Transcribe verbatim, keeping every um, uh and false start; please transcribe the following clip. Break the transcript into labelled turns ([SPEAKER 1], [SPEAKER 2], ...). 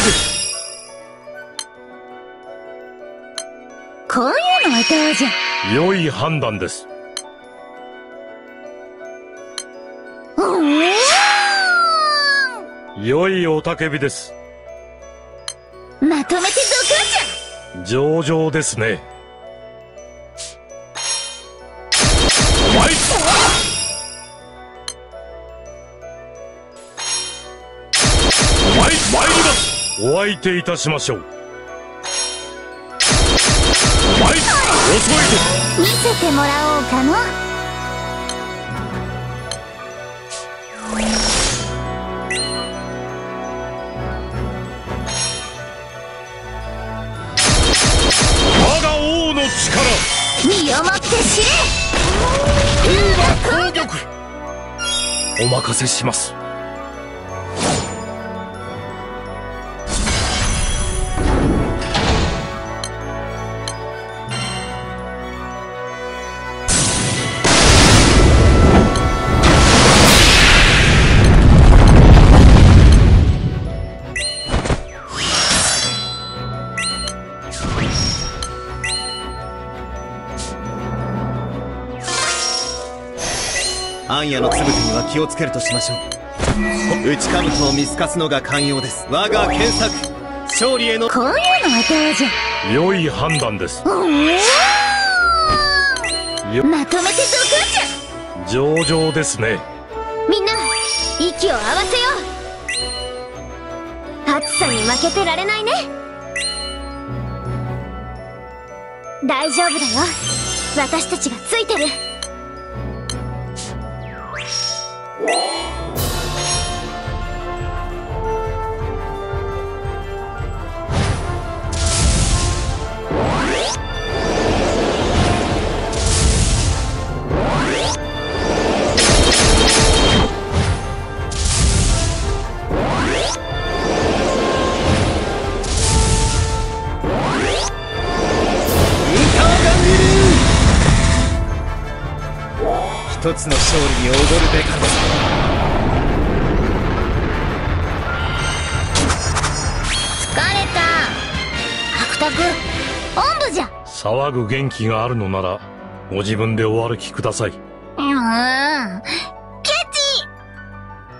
[SPEAKER 1] こういうのはどうじゃ。
[SPEAKER 2] 良い判断です。良い雄たけびです。
[SPEAKER 1] まとめてドカンじゃ。
[SPEAKER 2] 上々ですね。ワイワイ参ります。お相手いたしましょう。ワイ遅い
[SPEAKER 1] 見せてもらおうかの。身をもって知れ。
[SPEAKER 2] 攻撃。お任せします。
[SPEAKER 3] 暗夜のつぶてには気をつけるとしましょう。内兜を見透かすのが肝要です。我が検索勝利への。
[SPEAKER 1] こういうのはどうじゃ。
[SPEAKER 2] 良い判断です。
[SPEAKER 1] まとめてドカンじゃ。
[SPEAKER 2] 上々ですね。
[SPEAKER 1] みんな息を合わせよう。暑さに負けてられないね。大丈夫だよ、私たちがついてる。
[SPEAKER 3] 一つの勝利に踊るべからず。
[SPEAKER 1] 疲れた。白沢おんぶじゃ。
[SPEAKER 2] 騒ぐ元気があるのならご自分でお歩きください。
[SPEAKER 1] うん、